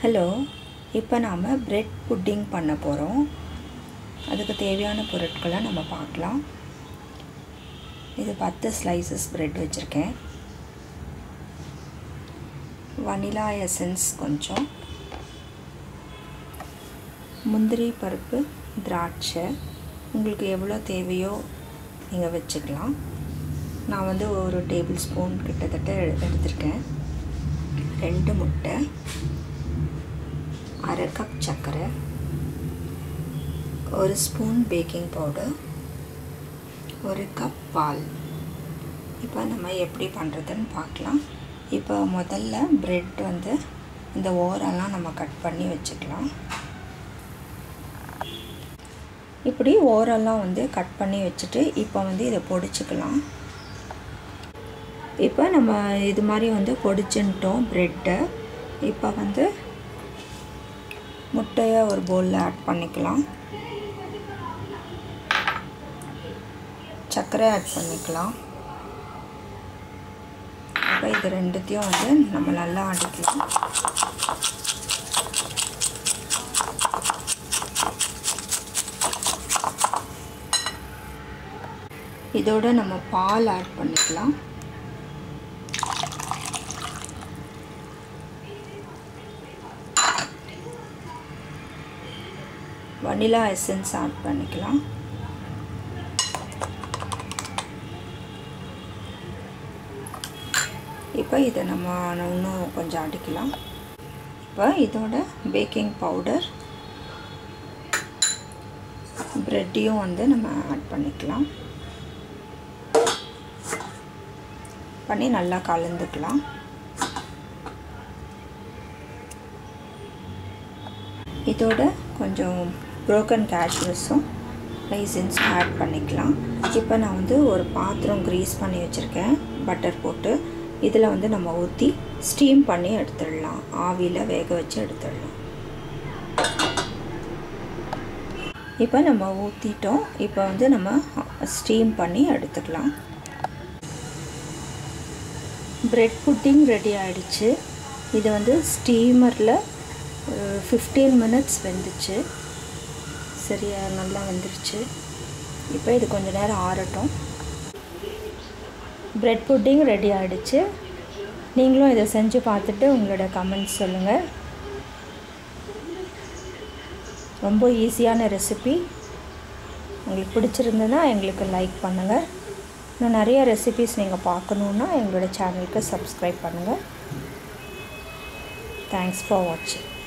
Hello, இப்போ நாம் bread pudding பண்ண போகிறோம். அதுக்கு தேவையான பொருட்களை நம்ம பார்க்கலாம். இது 10 ஸ்லைசஸ் பிரெட் வச்சுருக்கேன். வனிலா எசன்ஸ் கொஞ்சம், முந்திரி பருப்பு, திராட்சை உங்களுக்கு எவ்வளோ தேவையோ நீங்கள் வச்சுக்கலாம். நான் வந்து ஒரு டேபிள் ஸ்பூன் கிட்டத்தட்ட எடுத்திருக்கேன். 2 முட்டை, அரை கப் சர்க்கரை, 1 ஸ்பூன் பேக்கிங் பவுடர், 1 கப் பால். இப்போ நம்ம எப்படி பண்ணுறதுன்னு பார்க்கலாம். இப்போ முதல்ல பிரெட் வந்து இந்த ஓரெல்லாம் நம்ம கட் பண்ணி வச்சுக்கலாம். இப்படி ஓரெல்லாம் வந்து கட் பண்ணி வச்சுட்டு இப்போ வந்து இதை பொடிச்சுக்கலாம். இப்போ நம்ம இது மாதிரி வந்து பொடிச்சுட்டோம் பிரெட்டை. இப்போ வந்து முட்டையை ஒரு பவுலில் ஆட் பண்ணிக்கலாம். சர்க்கரை ஆட் பண்ணிக்கலாம். இப்போ இது ரெண்டுத்தையும் வந்து நம்ம நல்லா அடிக்கலாம். இதோட நம்ம பால் ஆட் பண்ணிக்கலாம். வனிலா எசன்ஸ் ஆட் பண்ணிக்கலாம். இப்போ இதை நம்ம இன்னும் கொஞ்சம் அடிக்கலாம். இப்போ இதோட பேக்கிங் பவுடர், பிரெட்டையும் வந்து நம்ம ஆட் பண்ணிக்கலாம். பண்ணி நல்லா கலந்துக்கலாம். இதோட கொஞ்சம் broken cashews-உம் ரைசின்ஸும் ஆட் பண்ணிக்கலாம். இப்போ நான் வந்து ஒரு பாத்திரம் க்ரீஸ் பண்ணி வச்சுருக்கேன் பட்டர் போட்டு. இதில் வந்து நம்ம ஊற்றி ஸ்டீம் பண்ணி எடுத்துடலாம். ஆவியில் வேக வச்சு எடுத்துடலாம். இப்போ நம்ம ஊற்றிட்டோம். இப்போ வந்து நம்ம ஸ்டீம் பண்ணி எடுத்துக்கலாம். பிரெட் புட்டிங் ரெடி ஆகிடுச்சு. இது வந்து ஸ்டீமரில் 15 மினிட்ஸ் வெந்துச்சு. சரியாக நல்லா வெந்துருச்சு. இப்போ இது கொஞ்சம் நேரம் ஆறட்டும். பிரெட் புட்டிங் ரெடி ஆகிடுச்சு. நீங்களும் இதை செஞ்சு பார்த்துட்டு உங்களோட கமெண்ட்ஸ் சொல்லுங்கள். ரொம்ப ஈஸியான ரெசிபி. உங்களுக்கு பிடிச்சிருந்ததுன்னா எங்களுக்கு லைக் பண்ணுங்கள். இன்னும் நிறைய ரெசிபிஸ் நீங்கள் பார்க்கணுன்னா எங்களோட சேனலுக்கு சப்ஸ்கிரைப் பண்ணுங்கள். தேங்க்ஸ் ஃபார் வாட்சிங்.